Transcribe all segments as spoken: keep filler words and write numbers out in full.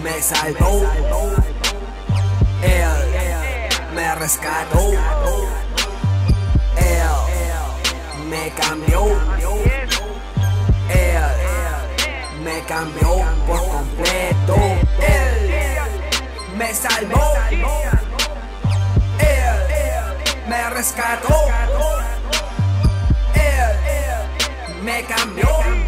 me salvó, él me rescató, él me cambió, él me cambió por completo, él me salvó, él me rescató, él me cambió,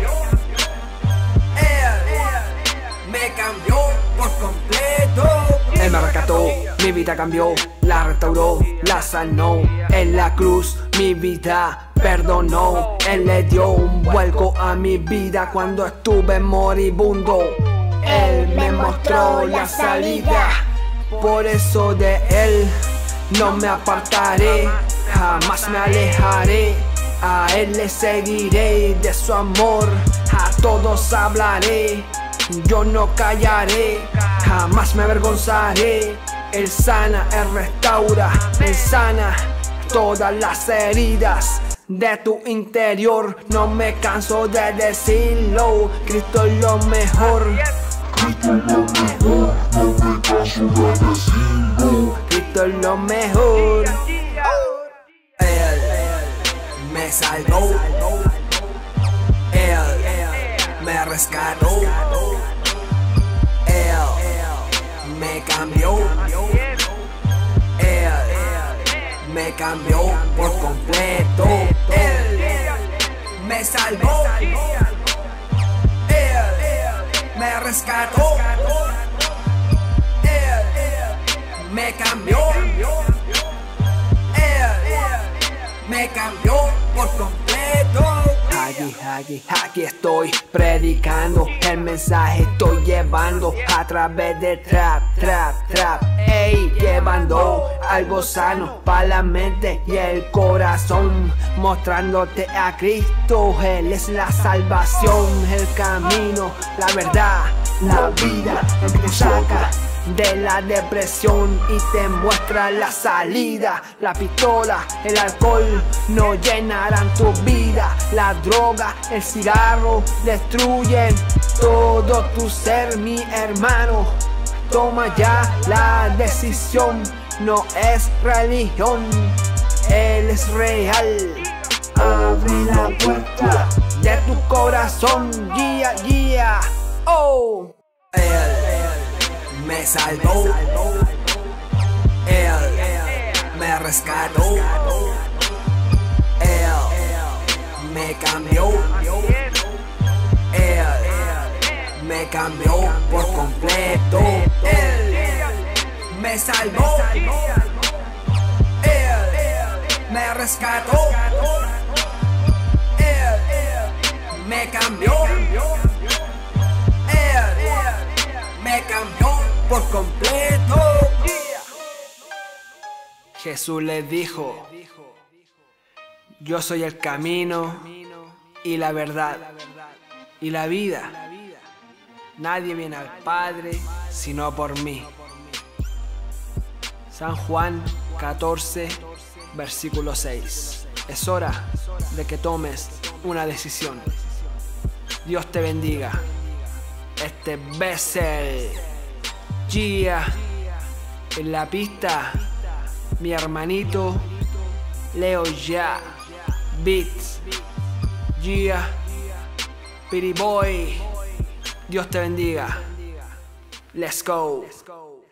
él me cambió por completo. Él me rescató, mi vida cambió, la restauró, la sanó. En la cruz mi vida perdonó. Él le dio un vuelco a mi vida cuando estuve moribundo. Él me mostró la salida, por eso de él no me apartaré, jamás me alejaré. A él le seguiré, de su amor a todos hablaré. Yo no callaré, jamás me avergonzaré. Él sana, Él restaura, Él sana todas las heridas de tu interior. No me canso de decirlo, Cristo es lo mejor. Cristo es lo mejor, no me canso de decirlo. Cristo es lo mejor. Él me salvó, Él me rescató, Él me cambió, Él me cambió por completo. Él me salvó, Él me rescató, Él me cambió, Él me cambió por completo. Aquí, aquí, aquí estoy predicando el mensaje, estoy llevando a través de trap, trap, trap. Ey, llevando algo sano para la mente y el corazón, mostrándote a Cristo. Él es la salvación, el camino, la verdad, la vida. Él te saca de la depresión y te muestra la salida. La pistola, el alcohol no llenarán tu vida. La droga, el cigarro destruyen todo tu ser, mi hermano. Toma ya la decisión, no es religión, Él es real. Abre la puerta de tu corazón, guía, guía. Oh, Él me salvó, Él me rescató, Él me cambió, Él me cambió por completo. Él me salvó, Él me rescató, Él me cambió, Él me cambió por completo. Jesús le dijo: yo soy el camino y la verdad y la vida. Nadie viene al Padre sino por mí. San Juan catorce, versículo seis. Es hora de que tomes una decisión. Dios te bendiga. Este Bessel Gia en la pista, mi hermanito Leo Ya Beats Gia Piri Boy. Dios te bendiga. Let's go.